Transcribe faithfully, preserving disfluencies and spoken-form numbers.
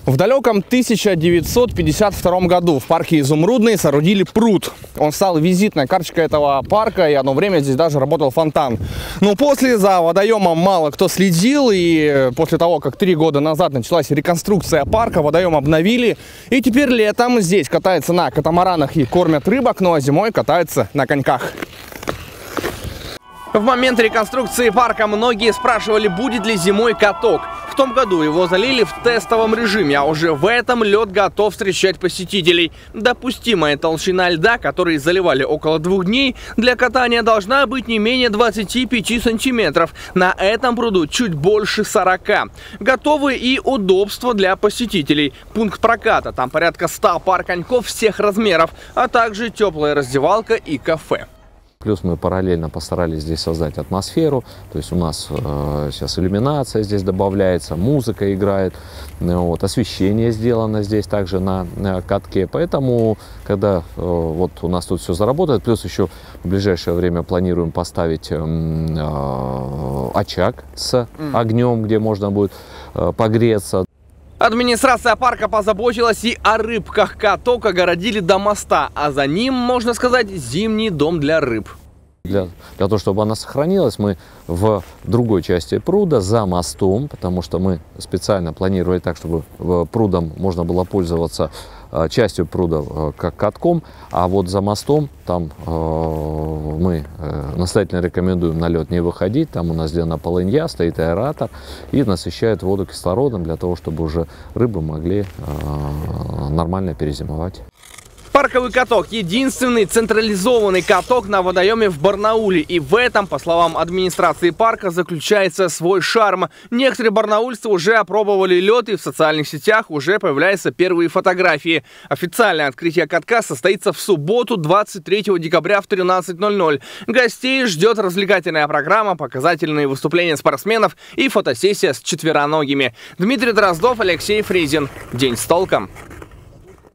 В далеком тысяча девятьсот пятьдесят втором году в парке Изумрудный соорудили пруд. Он стал визитной карточкой этого парка, и одно время здесь даже работал фонтан. Но после за водоемом мало кто следил, и после того, как три года назад началась реконструкция парка, водоем обновили, и теперь летом здесь катаются на катамаранах и кормят рыбок, ну а зимой катаются на коньках. В момент реконструкции парка многие спрашивали, будет ли зимой каток. В том году его залили в тестовом режиме, а уже в этом лед готов встречать посетителей. Допустимая толщина льда, который заливали около двух дней, для катания должна быть не менее двадцати пяти сантиметров. На этом пруду чуть больше сорока. Готовы и удобства для посетителей. Пункт проката, там порядка ста пар коньков всех размеров, а также теплая раздевалка и кафе. Плюс мы параллельно постарались здесь создать атмосферу, то есть у нас э, сейчас иллюминация здесь добавляется, музыка играет, вот, освещение сделано здесь также на, на катке, поэтому когда э, вот у нас тут все заработает, плюс еще в ближайшее время планируем поставить э, э, очаг с огнем, где можно будет э, погреться. Администрация парка позаботилась и о рыбках. Каток огородили до моста, а за ним, можно сказать, зимний дом для рыб. Для, для того, чтобы она сохранилась, мы в другой части пруда за мостом, потому что мы специально планировали так, чтобы прудом можно было пользоваться, частью пруда как катком, а вот за мостом там э, мы э, настоятельно рекомендуем на лед не выходить. Там у нас сделана полынья, стоит аэратор и насыщает воду кислородом для того, чтобы уже рыбы могли э, нормально перезимовать. Парковый каток – единственный централизованный каток на водоеме в Барнауле. И в этом, по словам администрации парка, заключается свой шарм. Некоторые барнаульцы уже опробовали лед, и в социальных сетях уже появляются первые фотографии. Официальное открытие катка состоится в субботу, двадцать третьего декабря в тринадцать ноль ноль. Гостей ждет развлекательная программа, показательные выступления спортсменов и фотосессия с четвероногими. Дмитрий Дроздов, Алексей Фризин. День с толком.